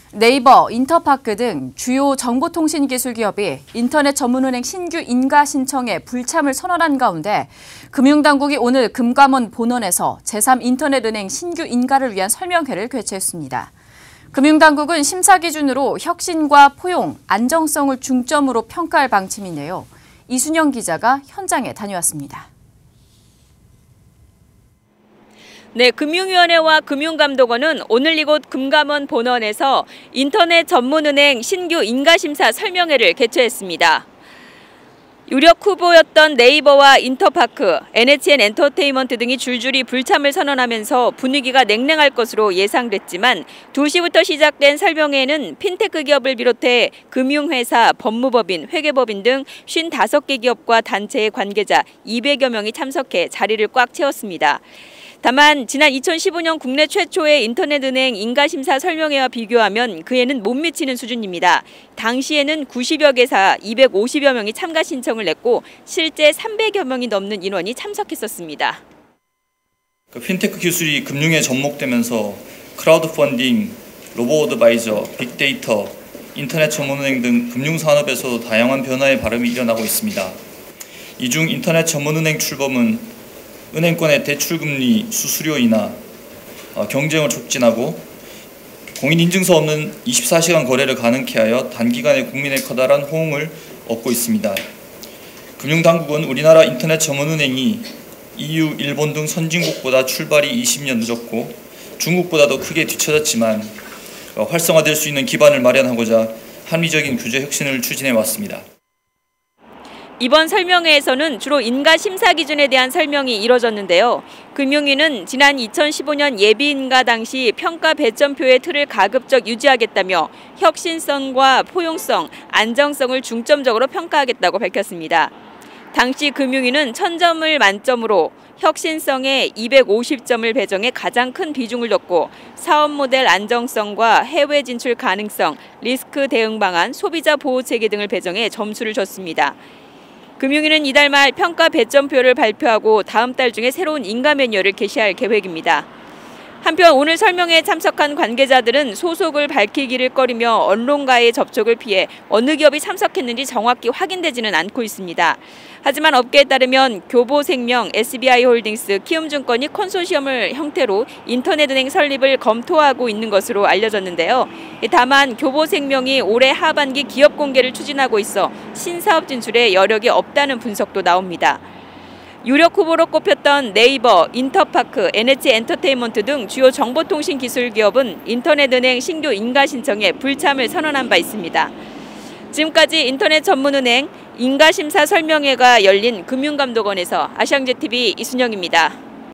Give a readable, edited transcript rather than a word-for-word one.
네이버, 인터파크 등 주요 정보통신기술 기업이 인터넷 전문은행 신규 인가 신청에 불참을 선언한 가운데 금융당국이 오늘 금감원 본원에서 제3인터넷은행 신규 인가를 위한 설명회를 개최했습니다. 금융당국은 심사 기준으로 혁신과 포용, 안정성을 중점으로 평가할 방침인데요. 이순영 기자가 현장에 다녀왔습니다. 네, 금융위원회와 금융감독원은 오늘 이곳 금감원 본원에서 인터넷 전문은행 신규 인가심사 설명회를 개최했습니다. 유력 후보였던 네이버와 인터파크, NHN 엔터테인먼트 등이 줄줄이 불참을 선언하면서 분위기가 냉랭할 것으로 예상됐지만 2시부터 시작된 설명회에는 핀테크 기업을 비롯해 금융회사, 법무법인, 회계법인 등 55개 기업과 단체의 관계자 200여 명이 참석해 자리를 꽉 채웠습니다. 다만 지난 2015년 국내 최초의 인터넷은행 인가심사 설명회와 비교하면 그에는 못 미치는 수준입니다. 당시에는 90여 개사 250여 명이 참가 신청을 냈고 실제 300여 명이 넘는 인원이 참석했었습니다. 핀테크 기술이 금융에 접목되면서 크라우드 펀딩, 로보 어드바이저, 빅데이터, 인터넷 전문은행 등 금융산업에서도 다양한 변화의 바람이 일어나고 있습니다. 이 중 인터넷 전문은행 출범은 은행권의 대출금리, 수수료 인하, 경쟁을 촉진하고 공인인증서 없는 24시간 거래를 가능케 하여 단기간에 국민의 커다란 호응을 얻고 있습니다. 금융당국은 우리나라 인터넷 전문은행이 EU, 일본 등 선진국보다 출발이 20년 늦었고 중국보다도 크게 뒤처졌지만 활성화될 수 있는 기반을 마련하고자 합리적인 규제 혁신을 추진해 왔습니다. 이번 설명회에서는 주로 인가 심사 기준에 대한 설명이 이뤄졌는데요. 금융위는 지난 2015년 예비인가 당시 평가 배점표의 틀을 가급적 유지하겠다며 혁신성과 포용성, 안정성을 중점적으로 평가하겠다고 밝혔습니다. 당시 금융위는 1000점을 만점으로 혁신성에 250점을 배정해 가장 큰 비중을 뒀고 사업 모델 안정성과 해외 진출 가능성, 리스크 대응 방안, 소비자 보호 체계 등을 배정해 점수를 줬습니다. 금융위는 이달 말 평가 배점표를 발표하고 다음 달 중에 새로운 인가 매뉴얼을 게시할 계획입니다. 한편 오늘 설명회에 참석한 관계자들은 소속을 밝히기를 꺼리며 언론과의 접촉을 피해 어느 기업이 참석했는지 정확히 확인되지는 않고 있습니다. 하지만 업계에 따르면 교보생명, SBI홀딩스, 키움증권이 컨소시엄을 형태로 인터넷은행 설립을 검토하고 있는 것으로 알려졌는데요. 다만 교보생명이 올해 하반기 기업 공개를 추진하고 있어 신사업 진출에 여력이 없다는 분석도 나옵니다. 유력 후보로 꼽혔던 네이버, 인터파크, NH 엔터테인먼트 등 주요 정보통신 기술 기업은 인터넷은행 신규 인가 신청에 불참을 선언한 바 있습니다. 지금까지 인터넷 전문은행 인가심사 설명회가 열린 금융감독원에서 아시앙제TV 이순영입니다.